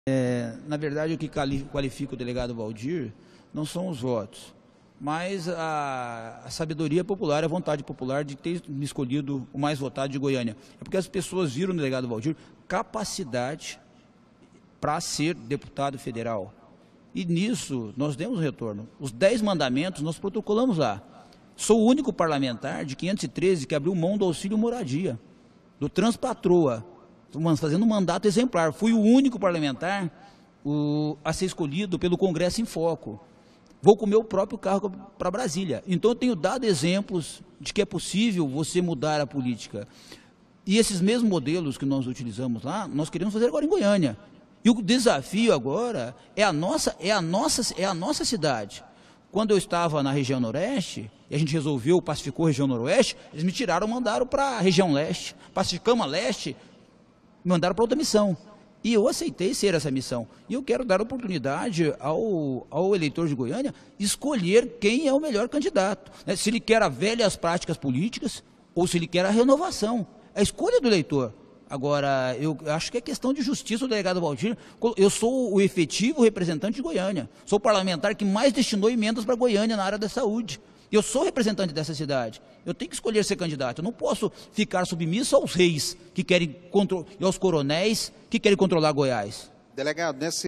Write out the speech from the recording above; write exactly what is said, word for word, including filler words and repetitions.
É, na verdade, o que qualifica o delegado Valdir não são os votos, mas a, a sabedoria popular, a vontade popular de ter me escolhido o mais votado de Goiânia. É porque as pessoas viram no delegado Valdir capacidade para ser deputado federal. E nisso nós demos retorno. Os dez mandamentos nós protocolamos lá. Sou o único parlamentar de quinhentos e treze que abriu mão do auxílio moradia, do Transpatroa, fazendo um mandato exemplar. Fui o único parlamentar o, a ser escolhido pelo Congresso em Foco. Vou com o meu próprio carro para Brasília. Então eu tenho dado exemplos de que é possível você mudar a política. E esses mesmos modelos que nós utilizamos lá, nós queremos fazer agora em Goiânia. E o desafio agora é a nossa, é a nossa, é a nossa cidade. Quando eu estava na região Noroeste, e a gente resolveu, pacificou a região Noroeste, eles me tiraram, mandaram para a região Leste. Pacificamos a Leste, me mandaram para outra missão. E eu aceitei ser essa missão. E eu quero dar oportunidade ao, ao eleitor de Goiânia escolher quem é o melhor candidato. Né? Se ele quer as velhas práticas políticas ou se ele quer a renovação. É a escolha do eleitor. Agora, eu acho que é questão de justiça o delegado Valdir. Eu sou o efetivo representante de Goiânia. Sou o parlamentar que mais destinou emendas para Goiânia na área da saúde. Eu sou representante dessa cidade. Eu tenho que escolher ser candidato. Eu não posso ficar submisso aos reis que querem e aos coronéis que querem controlar Goiás. Delegado, nesse